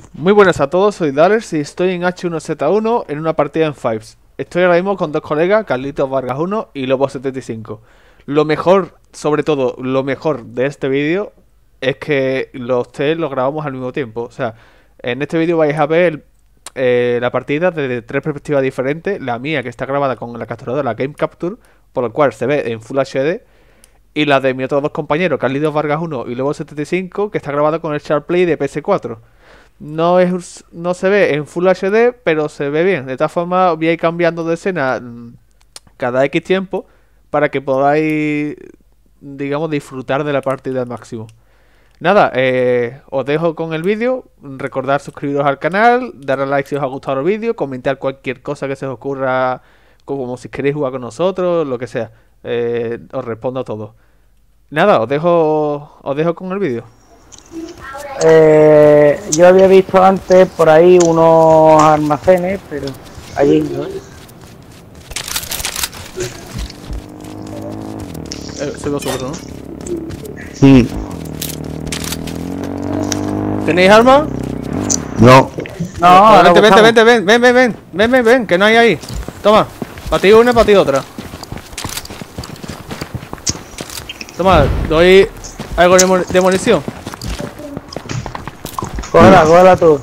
Muy buenas a todos, soy Dalers y estoy en H1Z1 en una partida en Fives. Estoy ahora mismo con dos colegas, Carlitos Vargas 1 y Lobo75. Lo mejor, sobre todo, lo mejor de este vídeo es que los tres lo grabamos al mismo tiempo. O sea, en este vídeo vais a ver la partida desde tres perspectivas diferentes. La mía, que está grabada con la capturadora Game Capture, por lo cual se ve en Full HD. Y la de mis otros dos compañeros, Carlitos Vargas 1 y Lobo75, que está grabada con el SharpPlay de PS4. No se ve en Full HD, pero se ve bien. De todas formas, voy a ir cambiando de escena cada X tiempo para que podáis, digamos, disfrutar de la partida al máximo. Nada, os dejo con el vídeo. Recordad suscribiros al canal, darle a like si os ha gustado el vídeo, comentar cualquier cosa que se os ocurra, como si queréis jugar con nosotros, lo que sea. Os respondo a todo. Nada, os dejo con el vídeo. Yo había visto antes por ahí unos almacenes, pero allí no. Se ve oscuro, ¿no? Sí. ¿Tenéis armas? No. No, Ven, que no hay ahí. Toma, para ti una y para ti otra. Toma, doy algo de munición. Cógela tú.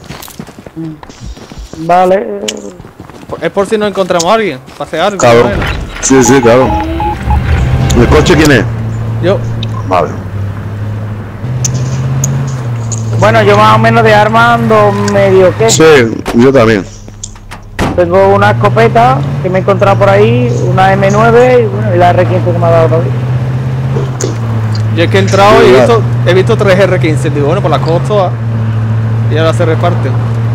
Vale. Es por si no encontramos a alguien, para hacer algo. Claro. ¿Vale? Sí, claro. ¿El coche quién es? Yo. Vale. Bueno, yo más o menos de armas ando medio que. Sí, yo también. Tengo una escopeta que me he encontrado por ahí, una M9 y, bueno, y la R15 que me ha dado todavía. Yo es que he entrado y he visto 3 R15. Digo, bueno, pues las cojo todas y ahora se reparten.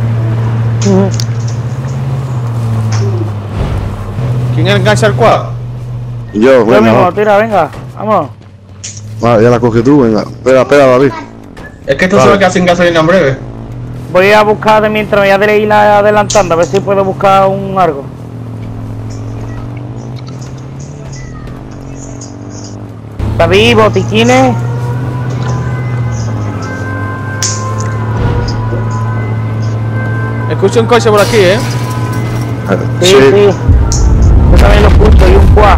¿Quién engancha el quad? Yo Yo mismo, vamos. tira, venga, vamos. Vale, ya la coges tú, venga. Espera, David. Es que esto se ve que hacen gasolina en breve. Voy a buscar de mientras me voy a ir adelantando, a ver si puedo buscar un algo. David, botiquines. Escucho un coche por aquí, ¿eh? Sí. Yo también lo escucho y un quad.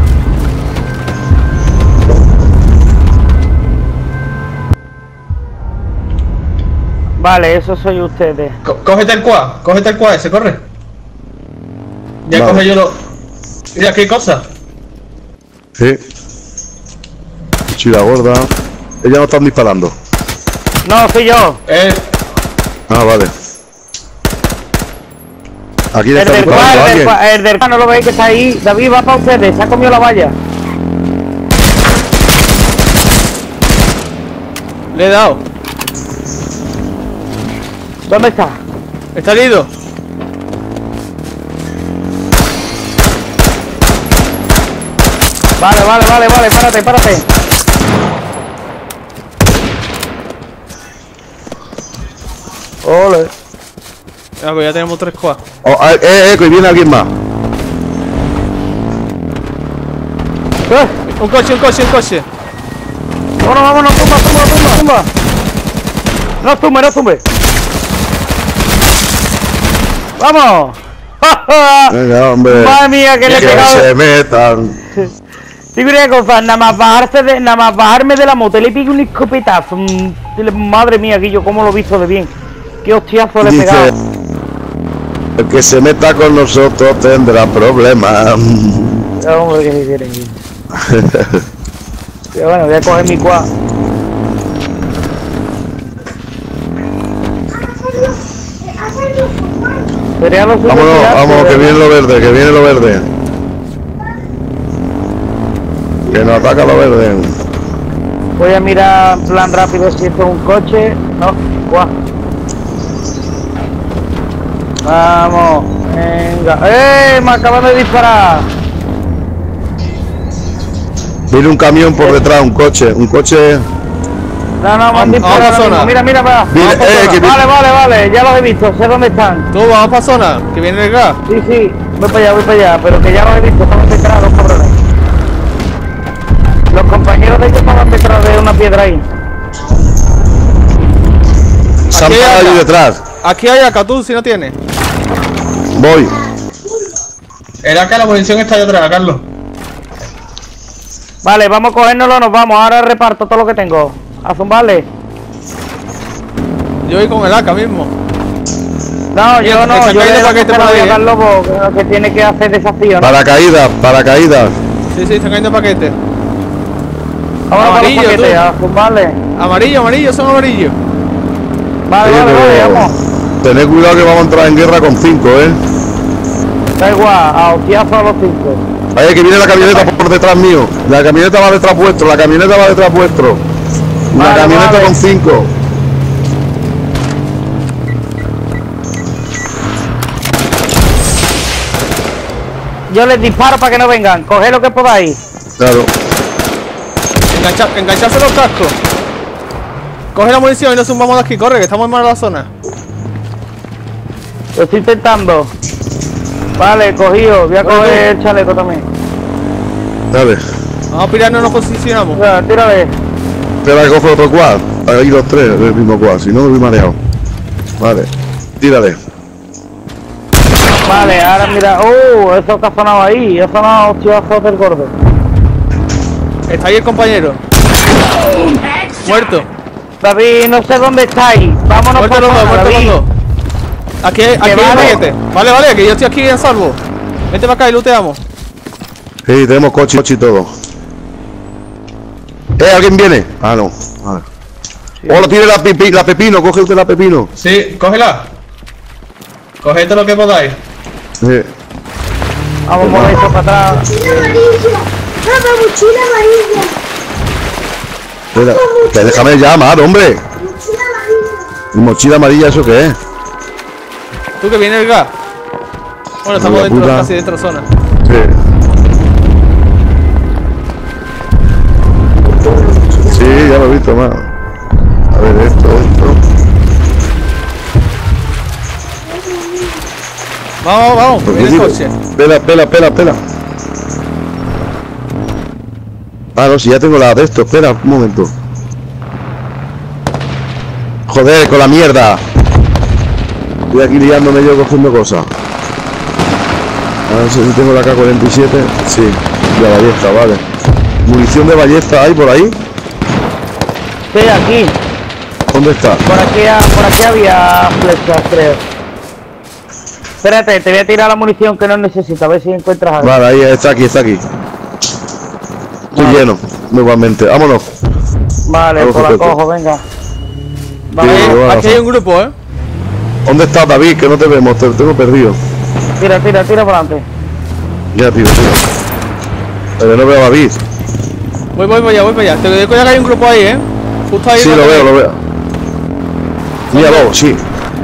Vale, eso soy ustedes. Cógete el quad ese, corre. Ya Vale. coge yo lo. Mira qué cosa. Sí. Chila gorda. Ellas no están disparando. No, soy yo. Ah, vale. Aquí le El está del disparando a alguien. quad, el del quad, no lo veis que está ahí. David, va para ustedes, se ha comido la valla. Le he dado. ¿Dónde está? ¿Está herido? Vale, párate. Ole. Ah, pues ya tenemos 3 quads. Oh, que viene alguien más. Un coche. Vámonos, tumba. No tumbe. ¡Vamos! Venga, hombre. Madre mía, que le he Que pegado. se metan. Digo una cosa, nada más bajarme de la moto, le pegué un escopetazo. Madre mía, Guillo, cómo lo he visto de bien. Qué hostiazo le he Dice, pegado. el que se meta con nosotros tendrá problemas. Hombre, que se quieren, Guillo. Pero bueno, voy a coger mi quad. Vámonos, que viene lo verde, Que nos ataca lo verde. Voy a mirar en plan rápido si esto es un coche. No, quad. Vamos, venga. Me acaban de disparar. Viene un camión por detrás, un coche. No, me han Vamos disparado. a zona. Mira, va. Viene, que viene. Vale, ya los he visto, sé dónde están. Tú, vamos para zona, que viene el gas. Sí, voy para allá, pero que ya los he visto, están detrás los cabrones. Los compañeros de ellos estaban detrás de una piedra ahí. Se han parado ahí detrás. Aquí hay acá, tú si no tienes. Voy. Era que la munición está allá atrás, Carlos. Vale, vamos a cogérnoslo, nos vamos. Ahora reparto todo lo que tengo. A zumbarle. Yo voy con el AK mismo. No, Bien, yo no, está yo cayendo le paquete voy por ahí, a Carlos porque que tiene que hacer desafío, ¿no? Paracaídas, paracaídas. Sí, están cayendo paquetes. Vámonos para los amarillo, paquetes, tú. a zumbarle. Amarillo, son amarillos. Vale, Sí, vale, pero vamos. tened cuidado que vamos a entrar en guerra con 5, Da igual, a hostiazo a los 5. Ahí que viene la camioneta por detrás mío. La camioneta va detrás vuestro, la camioneta va detrás vuestro. La Vale, camioneta vale. con 5. Yo les disparo para que no vengan. Coged lo que podáis. Claro. Engancharse los cascos. Coge la munición y nos zumbamos de aquí, corre, que estamos en mala la zona. Lo estoy intentando. Vale, cogido. Voy a Bueno, coger el chaleco también. Dale. Vamos a pirarnos, nos posicionamos. Venga, tírale. Espera que cojo otro quad. Ahí los tres del mismo quad, si no me voy mareado. Vale. Tírale. Vale, ahora mira. Eso que ha sonado ahí. Ha sonado hostiazo del gordo. Está ahí el compañero. Muerto. David, no sé dónde estáis. Vámonos Muerto por los dos, zona, muerto David. los dos. Aquí hay un vale. paquete. Vale, que yo estoy aquí en salvo. Vente para acá y looteamos. Sí, tenemos coche y todo. ¿Alguien viene? Ah, no. Vale. Hola, tiene la pepino, coge usted la pepino. Sí, cógela. Coged todo lo que podáis. Sí. Vamos a mover eso para atrás. Mochila amarilla. Papá, mochila amarilla. Espera, que déjame llamar, hombre. Mochila amarilla. ¿Y mochila amarilla eso qué es? Tú que viene el gas. Bueno, estamos Hostia dentro, puta. casi dentro de zona. Sí. Sí, ya lo he visto, más. A ver, esto. Vamos, que viene el coche. Espera. Ah, no, si ya tengo la de esto, espera un momento. Joder, con la mierda. Estoy aquí liándome yo cogiendo cosas. A ver si tengo la K-47. Sí, de ballesta, vale. Munición de ballesta hay por ahí. Sí, aquí. ¿Dónde está? Por aquí había flechas, creo. Espérate, te voy a tirar la munición que no necesito, a ver si encuentras algo. Vale, ahí está aquí. Estoy lleno, igualmente. Vámonos. Vale, Algo pues la perfecto. cojo, venga. Sí, Vale, lo voy a Aquí hay lanzar. un grupo, ¿Dónde está David? Que no te vemos, te tengo perdido. tira para adelante. Ya, tío. Pero no veo a David. Voy para allá. Te digo ya que hay un grupo ahí, Justo ahí. Sí, lo veo. Míralo, sí.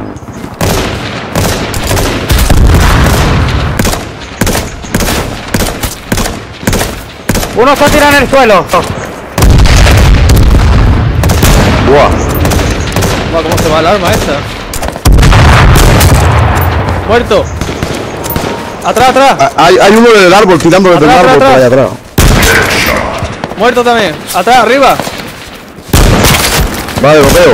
Uno está tirado en el suelo. Buah. Buah, ¿cómo se va el arma esta? Muerto. Atrás. Hay uno en el árbol, tirando desde el Atrás, árbol por atrás. allá atrás. Muerto también. Atrás, arriba. Vale, lo veo.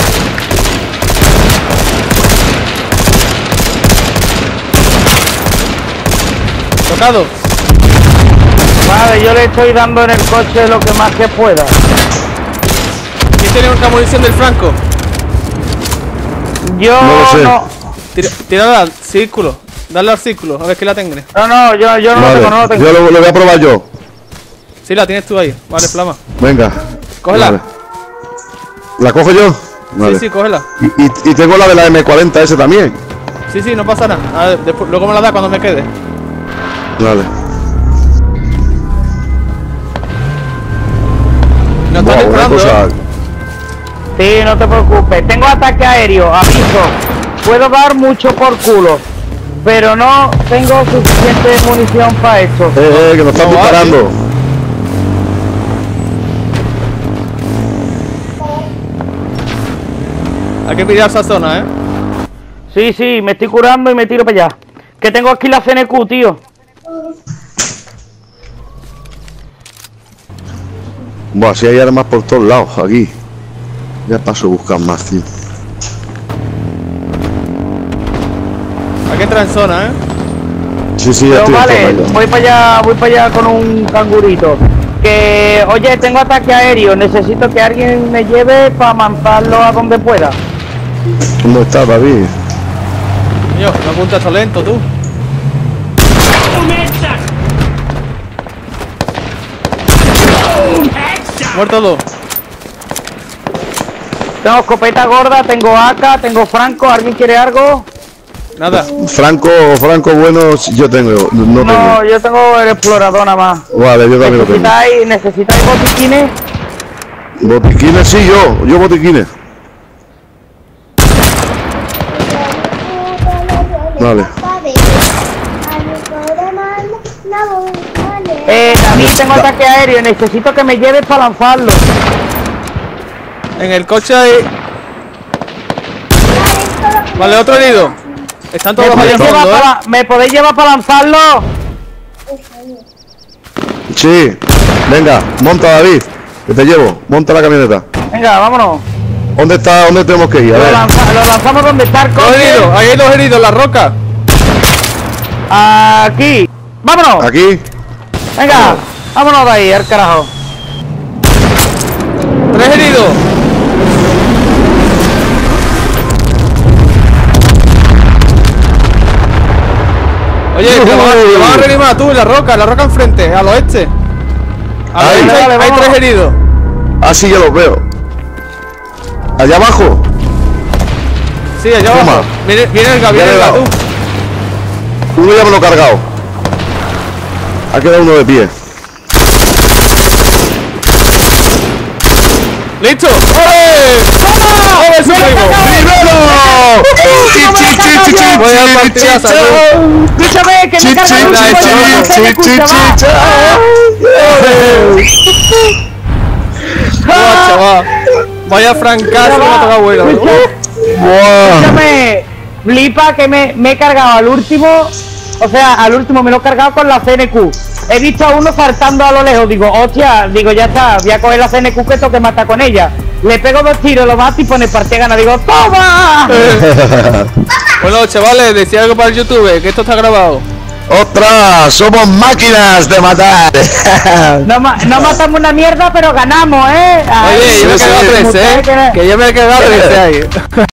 Tocado. Vale, yo le estoy dando en el coche lo que más que pueda. ¿Quién tiene una munición del Franco? Yo No lo sé. Tírala al círculo. Dale al círculo, a ver que la tenga. No, yo no Vale, lo tengo. yo lo voy a probar yo. Sí, la tienes tú ahí. Vale, Flama. Venga. Cógela. Vale. ¿La cojo yo? Vale. Sí, cógela. Y tengo la de la M40 ese también. Sí, no pasa nada. A ver, luego me la da cuando me quede. Vale. Nos Buah, están una disparando, cosa. Sí, no te preocupes. Tengo ataque aéreo, aviso. Puedo dar mucho por culo, pero no tengo suficiente munición para esto. Que nos están No va, disparando. Hay que pillar esa zona, Sí, me estoy curando y me tiro para allá. Que tengo aquí la CNQ, tío. Buah, si hay armas por todos lados, aquí. Ya paso a buscar más, tío. entra en zona, ¿eh? Sí, sí, ya Pero estoy vale, en zona voy para allá con un cangurito. Que, oye, tengo ataque aéreo, necesito que alguien me lleve para mandarlo a donde pueda. ya. ¿Cómo estás, David? Coño, no apuntas tan lento, tú. Muerto dos. Tengo escopeta gorda, tengo AK, tengo Franco, ¿alguien quiere algo? Nada. Franco bueno, yo tengo. No No, tengo. yo tengo el explorador nada más. Vale, yo también lo tengo. ¿Necesitáis botiquines? Botiquines, sí, yo botiquines. Vale. David, tengo ataque aéreo, necesito que me lleves para lanzarlo. En el coche hay... Vale, otro herido. Están todos ahí en fondo, ¿eh? ¿Me podéis llevar para lanzarlo? Sí. Venga, monta, David. Que te llevo. Monta la camioneta. Venga, vámonos. ¿Dónde está? ¿Dónde tenemos que ir? A Lo ver. lanzamos donde está el Dos coche. heridos, ahí hay dos heridos en la roca. Aquí. Vámonos. Aquí. Venga, vámonos de ahí, al carajo. Tres heridos. Oye, te vas a reanimar tú en la roca enfrente, al oeste. Al Ahí. oeste Vale, hay vámonos. tres heridos. Ah, sí, ya los veo. Allá abajo. Sí, allá Toma. abajo. Viene el Ya le he Gabriel, dado. tú. Uno ya me lo he cargado. Ha quedado uno de pie. ¡Listo! ¡Ole! ¡Ole, su primo! ¡Primero! Voy a partidaza, tú. Escúchame, que me carga el último. Buah, chaval. Vaya francazo, me ha tocado bueno. Escúchame, flipa que me he cargado al último. O sea, al último me lo he cargado con la CNQ. He visto a uno saltando a lo lejos. Digo, hostia, digo, ya está, voy a coger la CNQ que toque mata con ella. Le pego dos tiros, lo mato y pone partida gana. Digo, ¡toma! Bueno, chavales, decía algo para el YouTube, que esto está grabado. ¡Ostras! ¡Somos máquinas de matar! No matamos una mierda, pero ganamos, ¿eh? Oye, yo me he sí, quedado sí. 13, ¿eh? Que yo me he quedado 13 ahí.